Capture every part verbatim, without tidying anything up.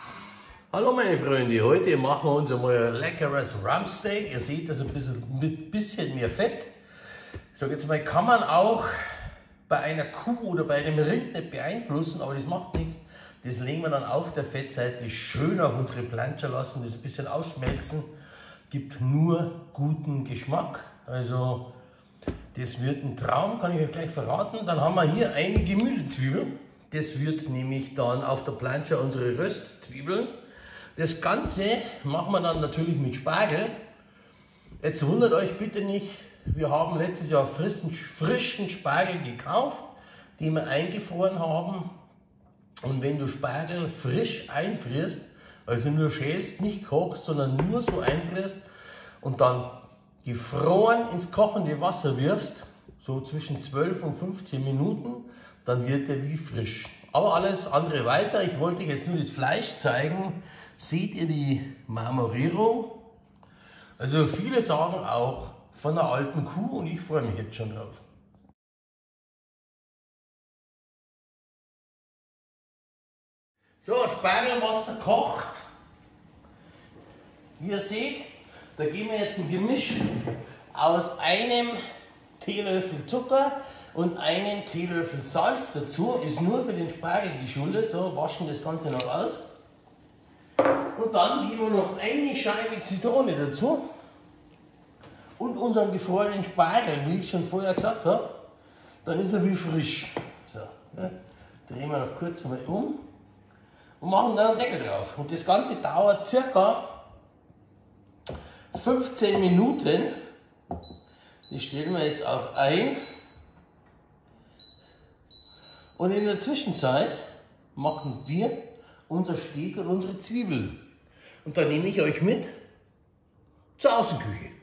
Hallo meine Freunde, heute machen wir uns einmal ein leckeres Rumpsteak. Ihr seht das ein bisschen mit bisschen mehr Fett. So, jetzt mal kann man auch bei einer Kuh oder bei einem Rind nicht beeinflussen, aber das macht nichts. Das legen wir dann auf der Fettseite schön auf unsere Planscher, lassen das ein bisschen ausschmelzen. Gibt nur guten Geschmack. Also das wird ein Traum, kann ich euch gleich verraten. Dann haben wir hier eine Gemüsezwiebel. Das wird nämlich dann auf der Planscher unsere Röstzwiebeln. Das Ganze machen wir dann natürlich mit Spargel. Jetzt wundert euch bitte nicht, wir haben letztes Jahr frischen, frischen Spargel gekauft, den wir eingefroren haben. Und wenn du Spargel frisch einfrierst, also nur schälst, nicht kochst, sondern nur so einfrierst und dann gefroren ins kochende Wasser wirfst, so zwischen zwölf und fünfzehn Minuten, dann wird er wie frisch. Aber alles andere weiter. Ich wollte euch jetzt nur das Fleisch zeigen. Seht ihr die Marmorierung? Also viele sagen auch von einer alten Kuh und ich freue mich jetzt schon drauf. So, Spargelwasser kocht. Wie ihr seht, da geben wir jetzt ein Gemisch aus einem Teelöffel Zucker und einem Teelöffel Salz dazu. Ist nur für den Spargel geschuldet. So, waschen das Ganze noch aus. Und dann geben wir noch eine Scheibe Zitrone dazu. Und unseren gefrorenen Spargel, wie ich schon vorher gesagt habe. Dann ist er wie frisch. So, ja. Drehen wir noch kurz mal um. Und machen dann einen Deckel drauf. Und das Ganze dauert circa fünfzehn Minuten. Das stellen wir jetzt auch ein. Und in der Zwischenzeit machen wir unser Steak und unsere Zwiebeln. Und dann nehme ich euch mit zur Außenküche.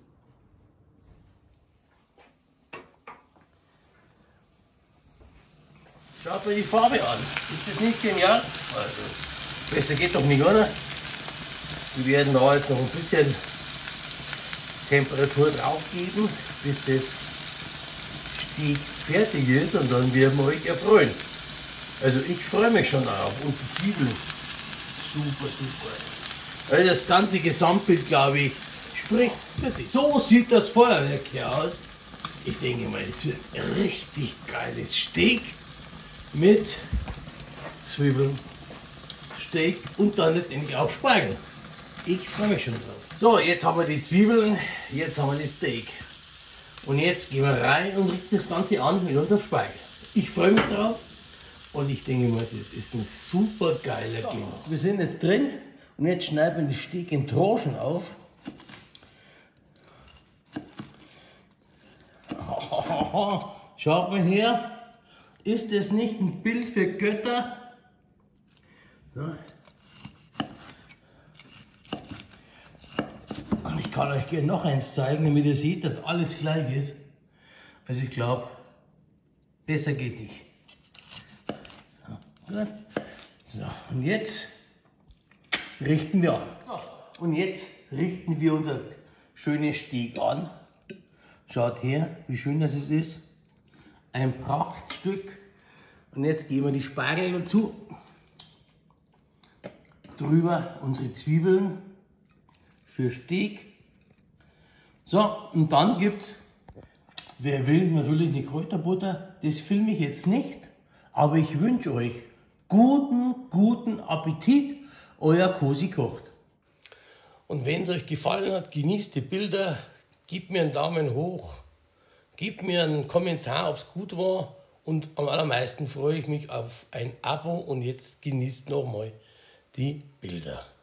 Schaut euch die Farbe an. Ist das nicht genial? Also, besser geht doch nicht, oder? Wir werden da jetzt noch ein bisschen Temperatur drauf geben, bis das Steak fertig ist, und dann werden wir euch erfreuen. Also ich freue mich schon darauf. Und die Zwiebeln, super, super. Also das ganze Gesamtbild, glaube ich, spricht für sich. So sieht das Feuerwerk hier aus. Ich denke mal, es wird ein richtig geiles Steak mit Zwiebeln, Steak und dann letztendlich auch Spargel. Ich freue mich schon drauf. So, jetzt haben wir die Zwiebeln, jetzt haben wir das Steak. Und jetzt gehen wir rein und richten das Ganze an mit unserem Spargel. Ich freue mich drauf und ich denke mal, das ist ein super geiler Gericht. So, wir sind jetzt drin und jetzt schneiden wir das Steak in Tranchen auf. Schaut mal her. Ist das nicht ein Bild für Götter? So. Und ich kann euch gerne noch eins zeigen, damit ihr seht, dass alles gleich ist. Also ich glaube, besser geht nicht. So, gut. So, und jetzt richten wir an. So, und jetzt richten wir unser schönes Steak an. Schaut her, wie schön das ist. Ein Prachtstück. Und jetzt geben wir die Spargel dazu. Drüber unsere Zwiebeln für Steak. So, und dann gibt es, wer will, natürlich eine Kräuterbutter. Das filme ich jetzt nicht, aber ich wünsche euch guten, guten Appetit. Euer Cosi kocht. Und wenn es euch gefallen hat, genießt die Bilder, gebt mir einen Daumen hoch. Gebt mir einen Kommentar, ob es gut war, und am allermeisten freue ich mich auf ein Abo, und jetzt genießt nochmal die Bilder.